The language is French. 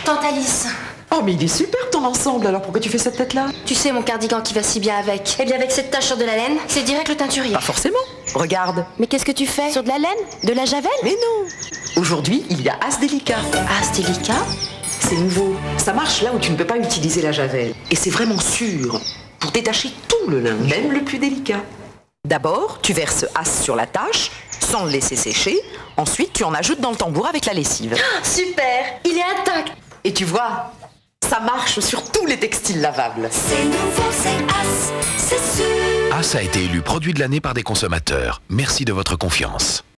Tante Alice. Oh, mais il est super ton ensemble, alors pourquoi tu fais cette tête-là? Tu sais mon cardigan qui va si bien avec. Eh bien avec cette tache sur de la laine, c'est direct le teinturier. Pas forcément. Regarde. Mais qu'est-ce que tu fais? Sur de la laine? De la javel? Mais non. Aujourd'hui, il y a As Délicat. As Délicat? C'est nouveau. Ça marche là où tu ne peux pas utiliser la javel. Et c'est vraiment sûr. Pour détacher tout le linge, même le plus délicat. D'abord, tu verses As sur la tache, sans le laisser sécher. Ensuite, tu en ajoutes dans le tambour avec la lessive. Oh, super! Il est intact! Et tu vois, ça marche sur tous les textiles lavables. C'est nouveau, c'est As, c'est sûr. As a été élu produit de l'année par des consommateurs. Merci de votre confiance.